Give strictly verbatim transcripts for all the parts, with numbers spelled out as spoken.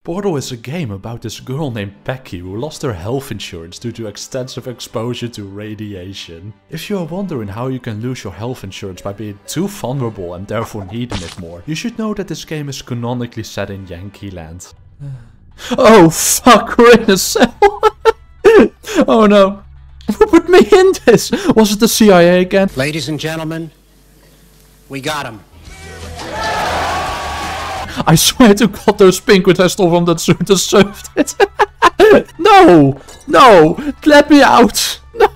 Portal is a game about this girl named Becky who lost her health insurance due to extensive exposure to radiation. If you are wondering how you can lose your health insurance by being too vulnerable and therefore needing it more, you should know that this game is canonically set in Yankee land. Oh fuck, we're in a cell! Oh no. Who put me in this? Was it the C I A again? Ladies and gentlemen, we got him. I swear to God, those penguins I stole from that suit deserved it. No! No! Let me out! No!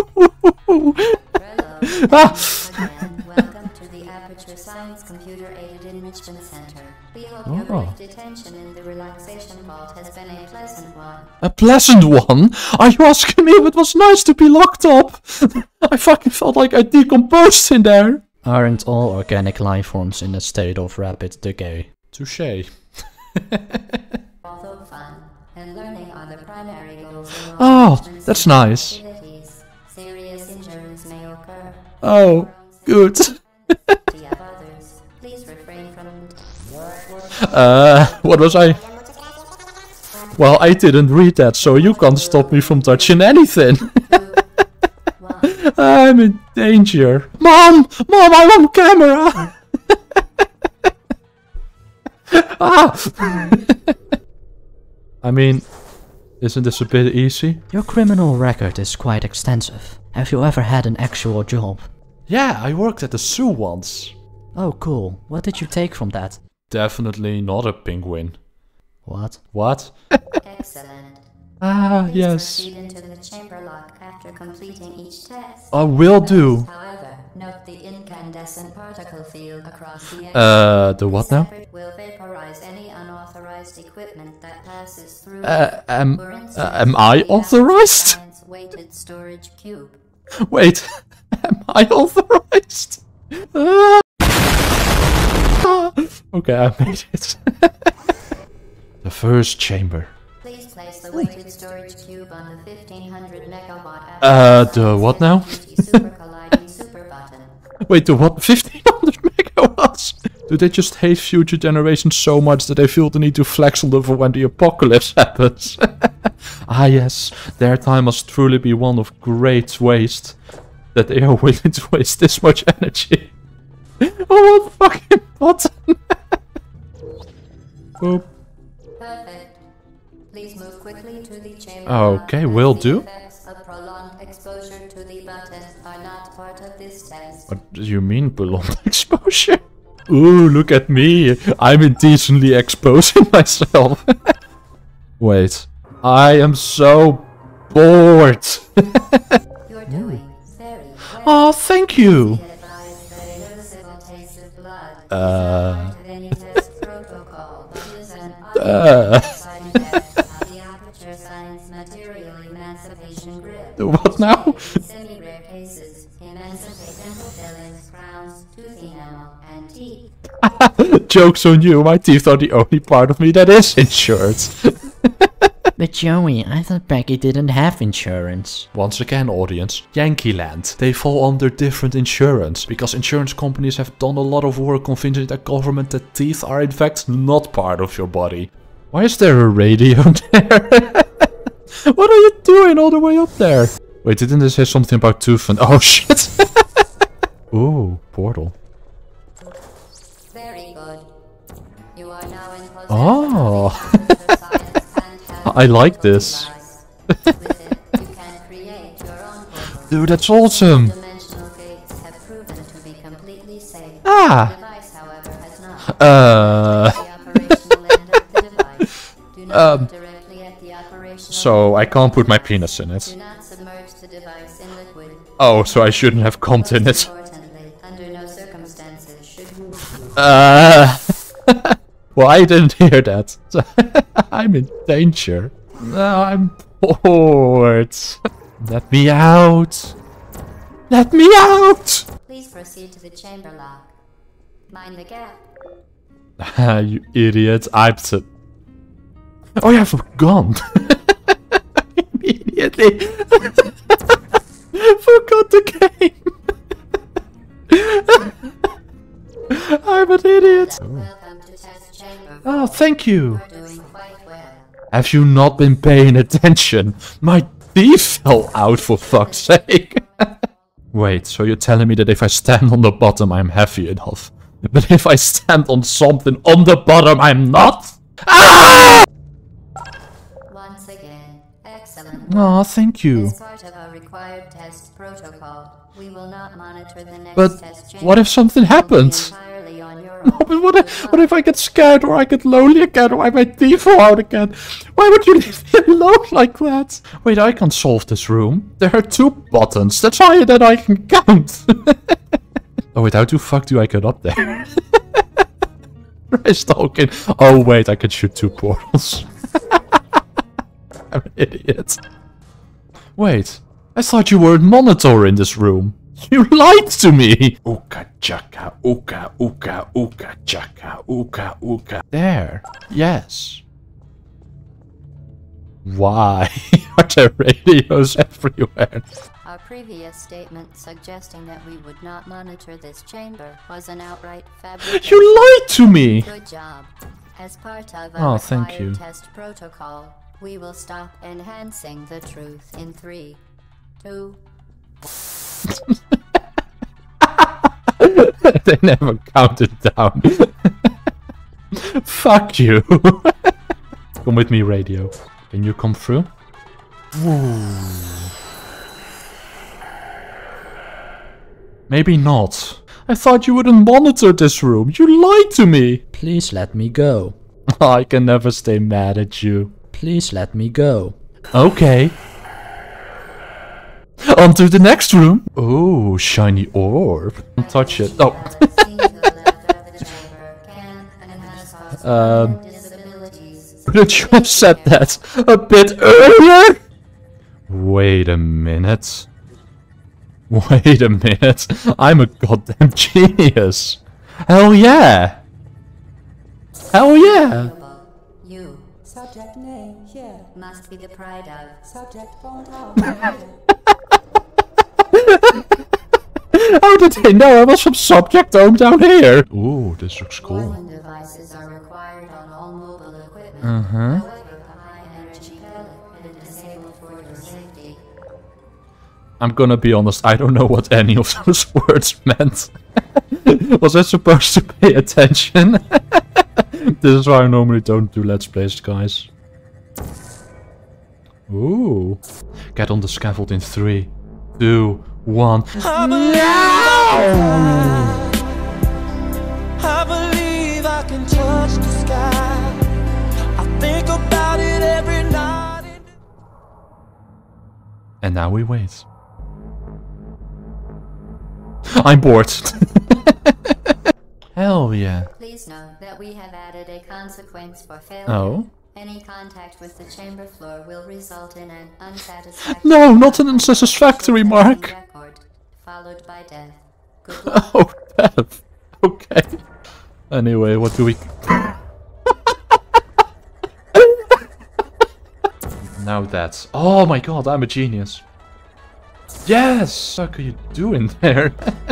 Ah. Welcome to the Aperture Science Computer Aided Enrichment Center. We hope your brief detention in the relaxation vault has been a pleasant one. A pleasant one? Are you asking me if it was nice to be locked up? I fucking felt like I decomposed in there. Aren't all organic life forms in a state of rapid decay? Touché. Although fun and learning are the primary goals. Oh, that's nice. Serious injuries may occur. Oh, good. Please refrain from. Uh, what was I? Well, I didn't read that, so you can't stop me from touching anything. I'm in danger. Mom! Mom, I'm on camera! Ah! I mean, isn't this a bit easy? Your criminal record is quite extensive. Have you ever had an actual job? Yeah, I worked at the zoo once. Oh cool. What did you take from that? Definitely not a penguin. What? What? Excellent. Ah, Please yes. proceed into the chamber lock after completing each test. I will do. However, note the incandescent particle field across the Uh, the what now? will vaporize any unauthorized equipment that passes through. Uh, am, For instance, uh, am I the authorized? science weighted storage cube. Wait, am I authorized? Ah. Okay, I made it. The first chamber. Please place the weighted storage cube on the fifteen hundred megawatt. Uh, the what now? Super colliding super button. Wait, the what? fifteen hundred megawatts? Do they just hate future generations so much that they feel the need to flex on them for when the apocalypse happens? Ah yes, their time must truly be one of great waste. That they are willing to waste this much energy. Oh, what fucking button! Boop. Perfect. Please move quickly to the chamber. Okay, will do. The effects of prolonged exposure to the button are not part of this test. What do you mean prolonged exposure? Ooh, look at me. I'm indecently exposing myself. Wait. I am so bored. You're doing very well. Oh, thank you. Be advised that a noticeable taste of blood is Uh. not part of any test protocol, but is an Uh. side effect of the Aperture Science Material Emancipation Grid. What now? In semi-rare cases, emancipate dental fillings, crowns, tooth enamel, and teeth. Joke's on you, my teeth are the only part of me that is insured. But Joey, I thought Becky didn't have insurance. Once again, audience, Yankee land. They fall under different insurance, because insurance companies have done a lot of work convincing the government that teeth are in fact not part of your body. Why is there a radio there? What are you doing all the way up there? Wait, didn't they say something about tooth and... Oh shit! Ooh, portal. Very good. You are now in possession Oh. of the Aperture Science handheld I like portal this. device. With it, you can create your own portal. Dude, that's awesome! Dimensional gates have proven to be completely safe. Ah. The device, however, has not. Uh... The operational end of the device. Do not Um, look directly at the operational So I can't put my penis in Do it. not submerge the device in liquid. Oh, so I shouldn't have cunt in Most it. importantly, under no circumstances should you. Uh... Well, I didn't hear that. I'm in danger. No, I'm bored. Let me out. Let me out! Please proceed to the chamber lock. Mind the gap. Ah, you idiot. I'm so... Oh yeah, I forgot. Immediately. Forgot the game. I'm an idiot. Welcome to test chamber. Oh, thank you. You're doing quite Have you not been paying attention? My teeth fell out, for fuck's sake. Wait, so you're telling me that if I stand on the bottom, I'm heavy enough? But if I stand on something on the bottom, I'm not? Ah! Once again, excellent. Oh, thank you. As part of our required test protocol, we will not monitor the next But test what if something happens? entirely on your No, own. but what if, what if I get scared or I get lonely again or I my teeth fall out again? Why would you leave me alone like that? Wait, I can solve this room. There are two buttons. That's higher than I can count. Oh wait, how the fuck do I get up there? He's talking. Oh wait, I can shoot two portals. I'm an idiot. Wait, I thought you were a monitor in this room. You lied to me! Ooka chaka, ooka, ooka, ooka chaka, ooka, ooka. There. Yes. Why are there radios everywhere? Our previous statement suggesting that we would not monitor this chamber was an outright fabrication. You lied to me! Good job. As part of our Oh, thank required you. test protocol, we will stop enhancing the truth in three, two. They never counted down. Fuck you. Come with me, radio. Can you come through? Maybe not. I thought you wouldn't monitor this room. You lied to me. Please let me go. I can never stay mad at you. Please let me go. Okay. On to the next room. Oh, shiny orb. Don't touch it. Oh. Um, Couldn't you have said that a bit earlier? Wait a minute. Wait a minute. I'm a goddamn genius. Hell yeah. Hell yeah. You Subject name here. must be the pride of. Subject phone out here. How did they know I was from Subject Home down here? Ooh, this looks cool. Warning devices are required on all mobile equipment. Uh-huh. However, the high energy pellet is disabled for your safety. I'm gonna be honest, I don't know what any of those words meant. Was I supposed to pay attention? This is why I normally don't do Let's Plays, guys. Ooh. Get on the scaffold in three, two, one. I believe I can fly. I believe I can touch the sky. I think about it every night. And now we wait. I'm bored. Hell yeah. Please note that we have added a consequence for failure. Oh? Any contact with the chamber floor will result in an unsatisfactory. No, not an unsatisfactory mark. Record, followed by death. Good luck. Oh, death. Okay. Anyway, what do we... Now that's... Oh my god, I'm a genius. Yes! What are you doing there?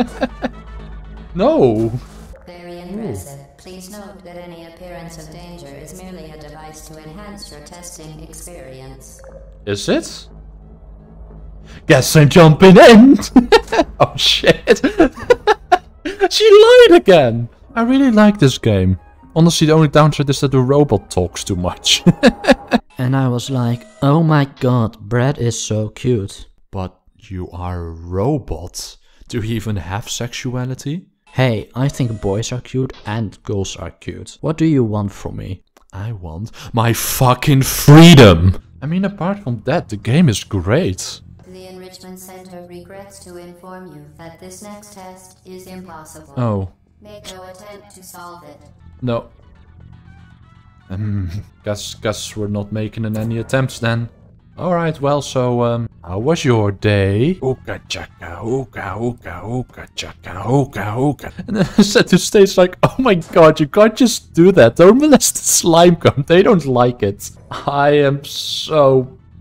No! Very impressive. Please note that any appearance of danger is merely a device to enhance your testing experience. Is it? Guess I'm jumping in! Oh shit! She lied again! I really like this game. Honestly, the only downside is that the robot talks too much. And I was like, oh my god, Brad is so cute. But you are a robot? Do you even have sexuality? Hey, I think boys are cute and girls are cute. What do you want from me? I want my fucking freedom! I mean, apart from that, the game is great. The Enrichment Center regrets to inform you that this next test is impossible. Oh. Make no attempt to solve it. No. Um, guess, guess we're not making any attempts then. Alright, well, so, um, how was your day? Ooka chaka, ooka, ooka, ooka chaka, ooka, ooka. And then I said to stage like, oh my god, you can't just do that. Don't molest the slime gum. They don't like it. I am so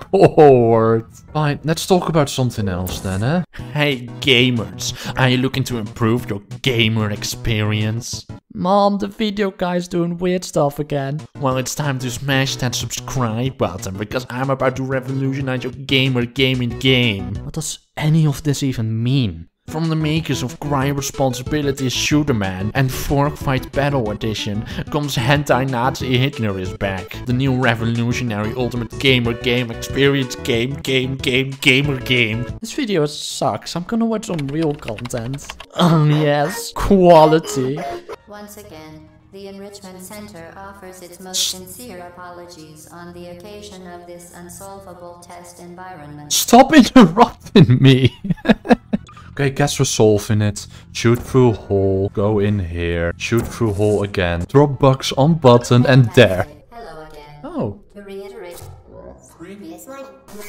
bored. Fine, let's talk about something else then, eh? Hey gamers, are you looking to improve your gamer experience? Mom, the video guy's doing weird stuff again. Well, it's time to smash that subscribe button because I'm about to revolutionize your gamer gaming game. What does any of this even mean? From the makers of Crime Responsibility Shooter Man and Fork Fight Battle Edition comes Hentai Nazi Hitler is back. The new revolutionary ultimate gamer game experience game game game gamer game. This video sucks. I'm gonna watch some real content. Oh yes, quality. Once again, the Enrichment Center offers its most sincere apologies on the occasion of this unsolvable test environment. Stop interrupting me! Okay, guess we're solving it. Shoot through hole, go in here, shoot through hole again, drop box on button, and there. Hello again. Oh. To reiterate, previous one.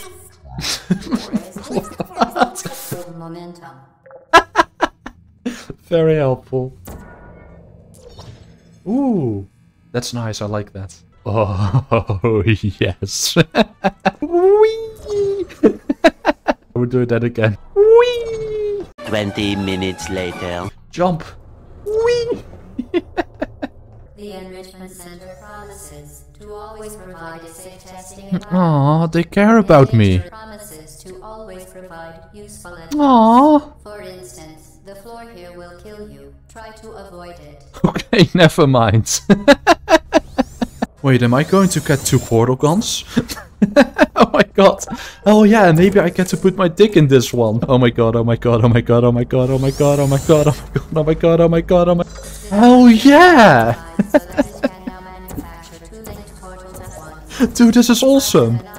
Momentum. Very helpful. Ooh, that's nice. I like that. Oh, yes. Whee! I will do that again. Whee! Twenty minutes later. Jump. Whee! The Enrichment Center promises to always provide a safe testing environment. Aw, they care about me. Promises to always provide useful advice. Aw. For instance, the floor here will kill you. Try to avoid it. Okay, never mind. Wait, am I going to get two portal guns? Oh my god. Oh yeah, maybe I get to put my dick in this one. Oh my god, oh my god, oh my god, oh my god, oh my god, oh my god, oh my god, oh my god, oh my god, oh my... Oh yeah! So that it can now manufacture two linked portals at once. Dude, this is awesome.